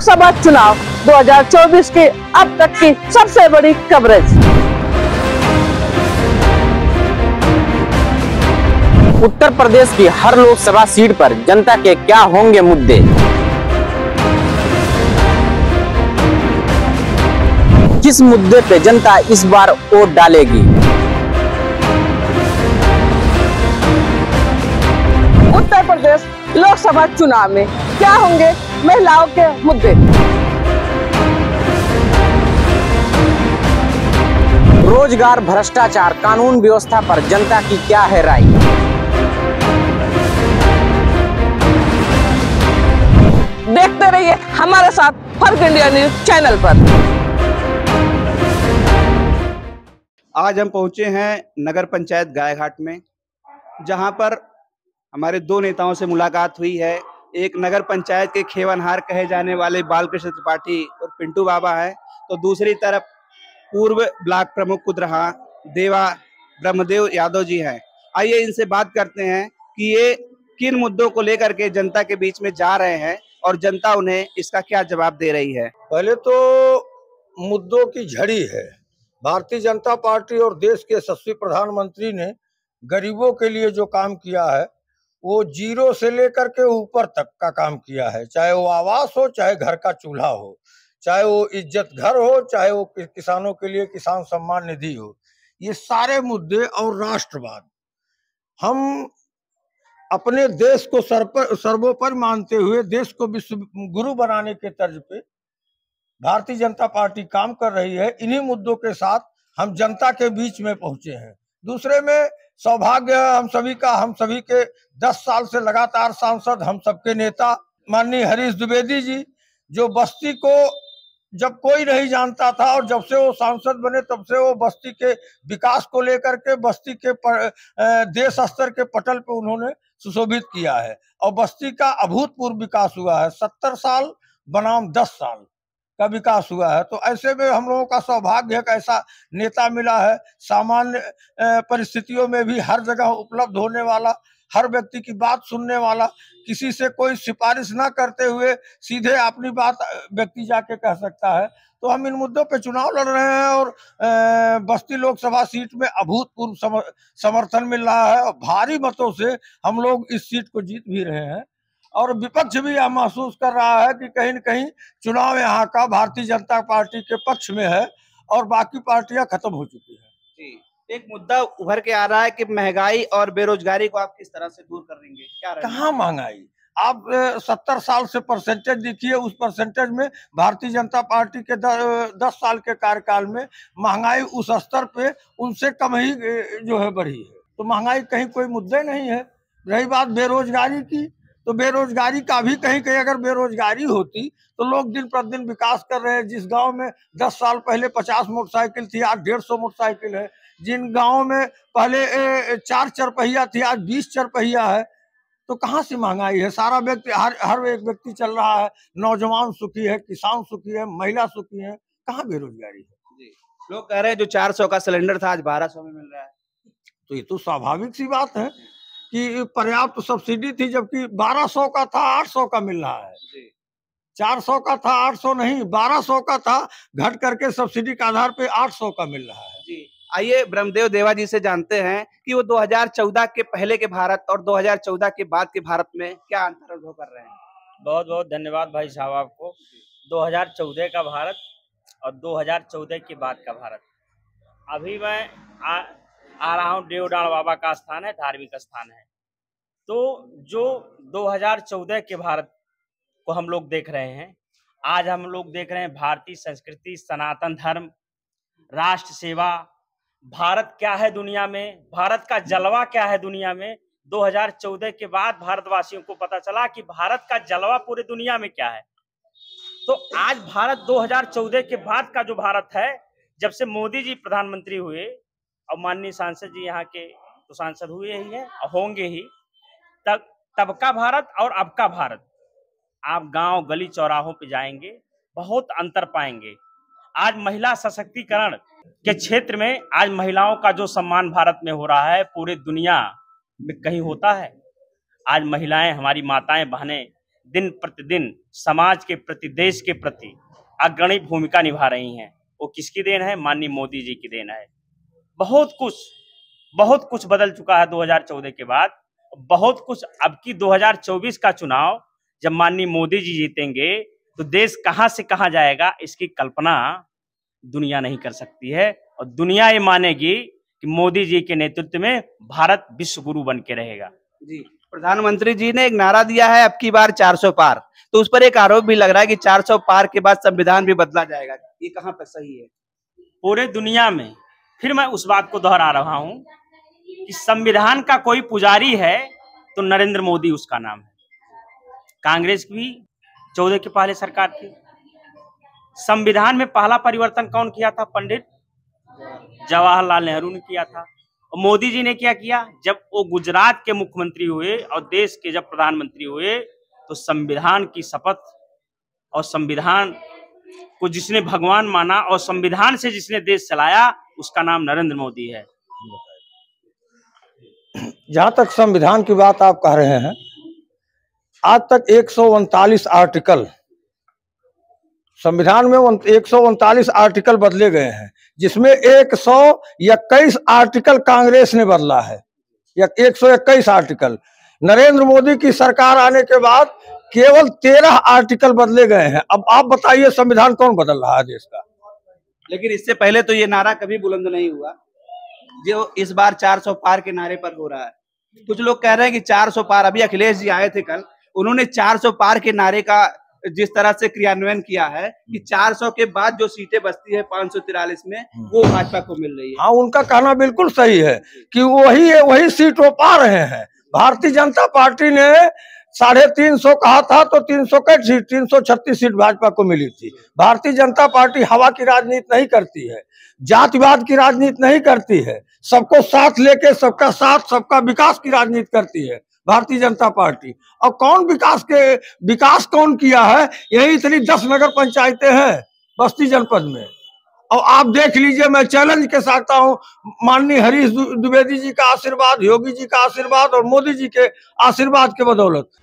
लोकसभा चुनाव 2024 के अब तक की सबसे बड़ी कवरेज। उत्तर प्रदेश की हर लोकसभा सीट पर जनता के क्या होंगे मुद्दे। किस मुद्दे पे जनता इस बार वोट डालेगी। उत्तर प्रदेश लोकसभा चुनाव में क्या होंगे महिलाओं के मुद्दे। रोजगार, भ्रष्टाचार, कानून व्यवस्था पर जनता की क्या है राय। देखते रहिए हमारे साथ फर्क इंडिया न्यूज चैनल पर। आज हम पहुंचे हैं नगर पंचायत गायघाट में, जहां पर हमारे दो नेताओं से मुलाकात हुई है। एक नगर पंचायत के खेवनहार कहे जाने वाले बालकृष्ण त्रिपाठी और पिंटू बाबा है, तो दूसरी तरफ पूर्व ब्लॉक प्रमुख कुदरहा देवा ब्रह्मदेव यादव जी हैं। आइए इनसे बात करते हैं कि ये किन मुद्दों को लेकर के जनता के बीच में जा रहे हैं और जनता उन्हें इसका क्या जवाब दे रही है। पहले तो मुद्दों की झड़ी है। भारतीय जनता पार्टी और देश के यशस्वी प्रधानमंत्री ने गरीबों के लिए जो काम किया है वो जीरो से लेकर के ऊपर तक का काम किया है। चाहे वो आवास हो, चाहे घर का चूल्हा हो, चाहे वो इज्जत घर हो, चाहे वो किसानों के लिए किसान सम्मान निधि हो, ये सारे मुद्दे और राष्ट्रवाद। हम अपने देश को सर्वोपरि मानते हुए देश को विश्व गुरु बनाने के तर्ज पे भारतीय जनता पार्टी काम कर रही है। इन्हीं मुद्दों के साथ हम जनता के बीच में पहुंचे हैं। दूसरे में सौभाग्य हम सभी का, हम सभी के 10 साल से लगातार सांसद, हम सबके नेता माननीय हरीश द्विवेदी जी, जो बस्ती को जब कोई नहीं जानता था और जब से वो सांसद बने तब से वो बस्ती के विकास को लेकर के बस्ती के देश स्तर के पटल पे उन्होंने सुशोभित किया है और बस्ती का अभूतपूर्व विकास हुआ है। 70 साल बनाम 10 साल का विकास हुआ है। तो ऐसे में हम लोगों का सौभाग्य है कि ऐसा नेता मिला है, सामान्य परिस्थितियों में भी हर जगह उपलब्ध होने वाला, हर व्यक्ति की बात सुनने वाला, किसी से कोई सिफारिश ना करते हुए सीधे अपनी बात व्यक्ति जाके कह सकता है। तो हम इन मुद्दों पे चुनाव लड़ रहे हैं और बस्ती लोकसभा सीट में अभूतपूर्व समर्थन मिल रहा है और भारी मतों से हम लोग इस सीट को जीत भी रहे हैं। और विपक्ष भी यह महसूस कर रहा है कि कहीं न कहीं चुनाव यहाँ का भारतीय जनता पार्टी के पक्ष में है और बाकी पार्टियां खत्म हो चुकी हैं। जी, एक मुद्दा उभर के आ रहा है कि महंगाई और बेरोजगारी को आप किस तरह से दूर करेंगे, क्या कहाँ महंगाई? आप 70 साल से परसेंटेज देखिए, उस परसेंटेज में भारतीय जनता पार्टी के 10 साल के कार्यकाल में महंगाई उस स्तर पे उनसे कम ही जो है बढ़ी है। तो महंगाई कहीं कोई मुद्दा नहीं है। रही बात बेरोजगारी की, तो बेरोजगारी का भी कहीं कहीं अगर बेरोजगारी होती तो लोग दिन प्रतिदिन विकास कर रहे हैं। जिस गांव में 10 साल पहले 50 मोटरसाइकिल थी, आज 150 मोटरसाइकिल है। जिन गांवों में पहले 4 चरपहिया थी, आज 20 चरपहिया है। तो कहाँ से महंगाई है? सारा व्यक्ति, हर एक व्यक्ति चल रहा है। नौजवान सुखी है, किसान सुखी है, महिला सुखी है। कहाँ बेरोजगारी है? जी, लोग कह रहे हैं जो 400 का सिलेंडर था आज 1200 में मिल रहा है। तो ये तो स्वाभाविक सी बात है कि पर्याप्त सब्सिडी थी, जबकि 1200 का था 800 का मिल रहा है। 400 का था 800 नहीं, 1200 का था, घट करके सब्सिडी के आधार पे 800 का मिल रहा है। जी, आइए ब्रह्मदेव देवा जी से जानते हैं कि वो 2014 के पहले के भारत और 2014 के बाद के भारत में क्या अंतर अनुभव कर रहे हैं। बहुत बहुत धन्यवाद भाई साहब आपको। 2014 का भारत और 2014 के बाद का भारत। अभी मैं आ रहा हूँ, देवडाण बाबा का स्थान है, धार्मिक स्थान है। तो जो 2014 के भारत को हम लोग देख रहे हैं, आज हम लोग देख रहे हैं भारतीय संस्कृति, सनातन धर्म, राष्ट्र सेवा, भारत क्या है दुनिया में, भारत का जलवा क्या है दुनिया में। 2014 के बाद भारतवासियों को पता चला कि भारत का जलवा पूरे दुनिया में क्या है। तो आज भारत 2014 के बाद का जो भारत है, जब से मोदी जी प्रधानमंत्री हुए और माननीय सांसद जी यहाँ के तो सांसद हुए ही हैं और होंगे ही, तब का भारत और अब का भारत, आप गांव गली चौराहों पे जाएंगे, बहुत अंतर पाएंगे। आज महिला सशक्तिकरण के क्षेत्र में आज महिलाओं का जो सम्मान भारत में हो रहा है, पूरे दुनिया में कहीं होता है। आज महिलाएं, हमारी माताएं बहनें दिन प्रतिदिन समाज के प्रति, देश के प्रति अग्रणी भूमिका निभा रही हैं, वो किसकी देन है? माननीय मोदी जी की देन है। बहुत कुछ बदल चुका है 2014 के बाद। बहुत कुछ अब की 2024 का चुनाव जब माननीय मोदी जी जीतेंगे तो देश कहां से कहां जाएगा, इसकी कल्पना दुनिया नहीं कर सकती है। और दुनिया ये मानेगी कि मोदी जी के नेतृत्व में भारत विश्व गुरु बन के रहेगा। जी, प्रधानमंत्री जी ने एक नारा दिया है अब की बार 400 पार, तो उस पर एक आरोप भी लग रहा है कि 400 पार के बाद संविधान भी बदला जाएगा। ये कहां तक सही है? पूरे दुनिया में फिर मैं उस बात को दोहरा रहा हूं कि संविधान का कोई पुजारी है तो नरेंद्र मोदी उसका नाम है। कांग्रेस की 14 के पहले सरकार थी। संविधान में पहला परिवर्तन कौन किया था? पंडित जवाहरलाल नेहरू ने किया था। और मोदी जी ने क्या किया? जब वो गुजरात के मुख्यमंत्री हुए और देश के जब प्रधानमंत्री हुए तो संविधान की शपथ और संविधान को जिसने भगवान माना और संविधान से जिसने देश चलाया उसका नाम नरेंद्र मोदी है। जहां तक संविधान की बात आप कह रहे हैं, आज तक 139 आर्टिकल संविधान में 139 आर्टिकल बदले गए हैं, जिसमें 121 आर्टिकल कांग्रेस ने बदला है, या 121 आर्टिकल। नरेंद्र मोदी की सरकार आने के बाद केवल 13 आर्टिकल बदले गए हैं। अब आप बताइए संविधान कौन बदल रहा है देश का? लेकिन इससे पहले तो ये नारा कभी बुलंद नहीं हुआ जो इस बार 400 पार के नारे पर हो रहा है। कुछ लोग कह रहे हैं कि 400 पार, अभी अखिलेश जी आए थे कल, उन्होंने 400 पार के नारे का जिस तरह से क्रियान्वयन किया है कि 400 के बाद जो सीटें बचती है 543 में वो भाजपा को मिल रही है। हाँ, उनका कहना बिल्कुल सही है कि वही सीट वो पा रहे हैं। भारतीय जनता पार्टी ने 350 कहा था तो 336 सीट भाजपा को मिली थी। भारतीय जनता पार्टी हवा की राजनीति नहीं करती है, जातिवाद की राजनीति नहीं करती है, सबको साथ लेके सबका साथ सबका विकास की राजनीति करती है भारतीय जनता पार्टी। और विकास कौन किया है? यही इतनी 10 नगर पंचायतें हैं बस्ती जनपद में। और आप देख लीजिए, मैं चैलेंज के साथ हूँ, माननीय हरीश द्विवेदी जी का आशीर्वाद, योगी जी का आशीर्वाद और मोदी जी के आशीर्वाद के बदौलत